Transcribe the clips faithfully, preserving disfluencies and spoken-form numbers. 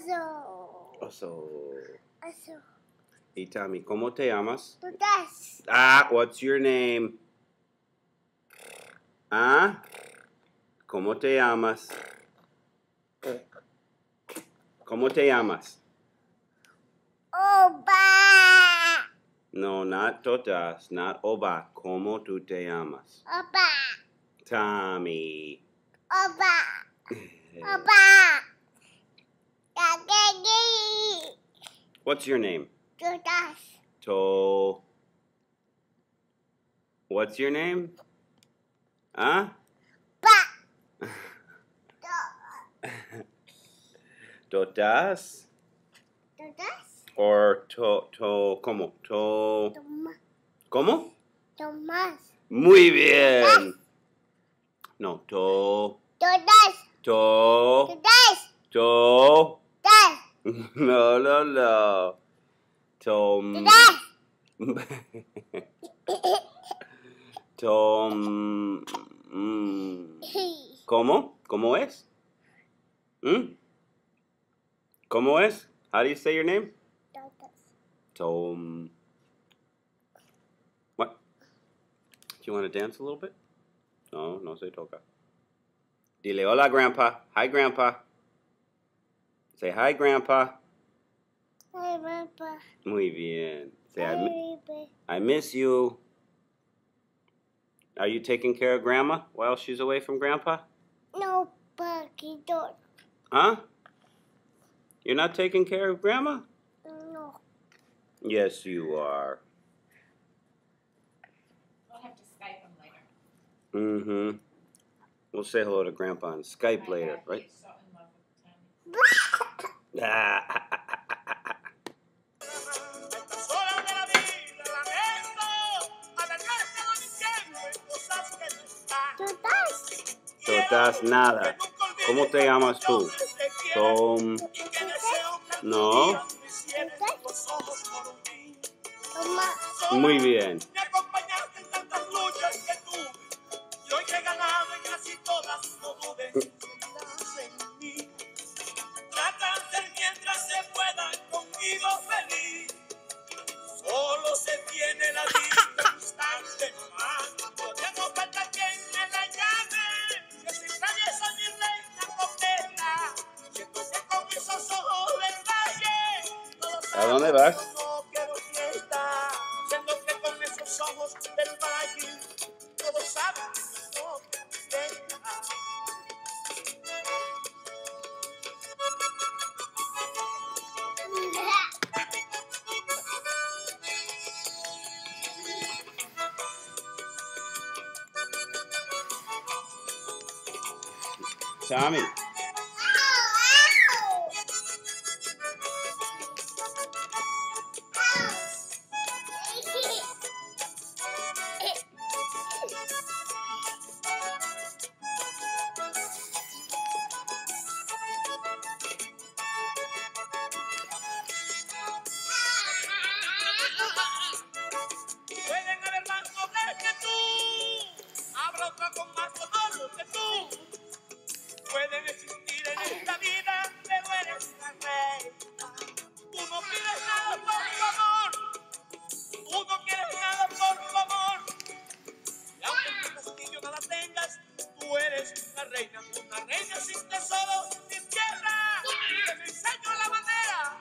Oso. Oso. Oso. Y Tommy, ¿cómo te llamas? Todas. Ah, what's your name? Ah, ¿cómo te llamas? ¿Cómo te llamas? Oba. No, not todas, not Oba. ¿Cómo tú te llamas? Oba. Tommy. Oba. Oba. Daddy. What's your name? Todas. To. What's your name? Huh? Ba. Todas? Todas. Or to, to, ¿cómo? To. Tomás. ¿Cómo? Tomás. Muy bien. No, to. Todas. To. Todas. To. Todas. No, no, no. Tom. Todas. Tom. Mm. ¿Cómo? ¿Cómo es? ¿Mm? ¿Cómo es? How do you say your name? Todas. Tom. What? Do you want to dance a little bit? No, no se toca. Dile hola, Grandpa. Hi, Grandpa. Say hi, Grandpa. Hi, Papa. Muy bien. Say I, mi- Hi, I miss you. Are you taking care of Grandma while she's away from Grandpa? No, Paquito. Huh? You're not taking care of Grandma? No. Yes, you are. We'll have to Skype him later. Mm-hmm. We'll say hello to Grandpa on Skype My later, God, right? he's so in love with Tommy. Todas. Todas nada. ¿Cómo te llamas tú? Tom. No. Mamá. Muy bien. Me acompañaste en tantas luchas que tuve y hoy he ganado en casi todas, no dudes en mí. Trata de ser mientras se pueda conmigo feliz. Solo se tiene la vida un instante más. Ya no falta quien me la llame, que se atraviesa mi reina coqueta. Siento que con esos ojos del valle todos ¿A dónde vas? no quiero fiesta. Siento que con esos ojos del valle todos saben que no quiero fiesta. Tommy. Pueden haber más hombres que tú, habrá otro con más honor que tú. Pueden existir en esta vida, pero eres la reina. Tú no pides nada por favor, tú no quieres nada por favor. Y aunque en tu castillo nada tengas, tú eres la reina, una reina sin tesoro, sin tierra. Y que me enseño la manera.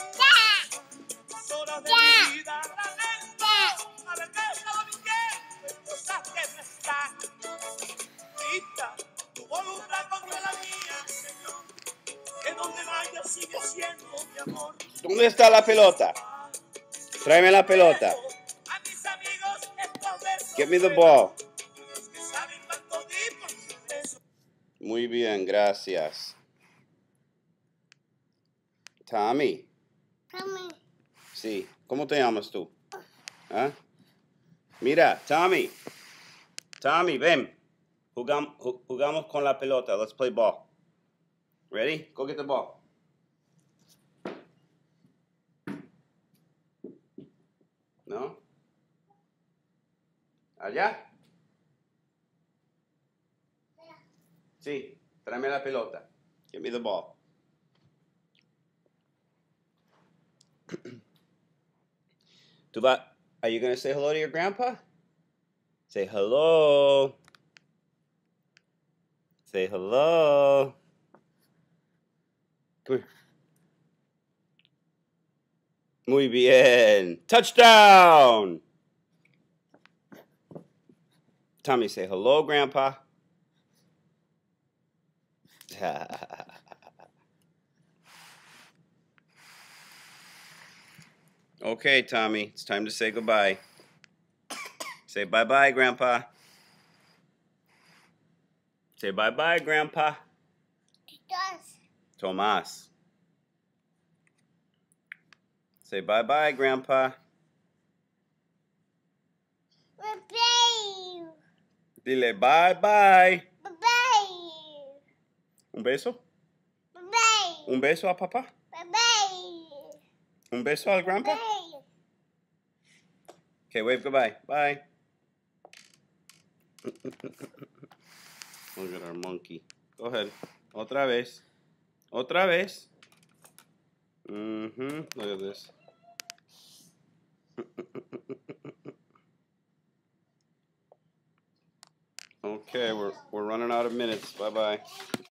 Horas de mi vida lamento haberme estado mintiendo en cosas que no están. Dicta tu voluntad contra la mía, Señor, que donde vaya sigue siendo mi amor. ¿Dónde está la pelota? Tráeme la pelota. A mis amigos estos versos Give me the ball. los que saben cuánto di por sus besos. Muy bien, gracias. Tommy. Tommy. Sí. ¿Cómo te llamas tú? ¿Ah? Mira, Tommy. Tommy, ven. Jugam- ju- jugamos con la pelota. Let's play ball. Ready? Go get the ball. ¿No? ¿Allá? Sí. Tráeme la pelota. Give me the ball. Tú va, are you going to say hello to your grandpa? Say hello. Say hello. Come here. Muy bien. Touchdown. Tommy, say hello, Grandpa. Okay, Tommy, it's time to say goodbye. Say bye-bye, Grandpa. Say bye-bye, Grandpa. Does. Tomás. Say bye-bye, Grandpa. Bye-bye. Dile bye-bye. Bye-bye. Un beso. Bye-bye. Un beso a papá. Bye-bye. Un beso al grandpa. Bye. Okay, wave goodbye. Bye. Look at our monkey. Go ahead. Otra vez. Otra vez. Mm-hmm. Look at this. Okay, we're we're running out of minutes. Bye-bye.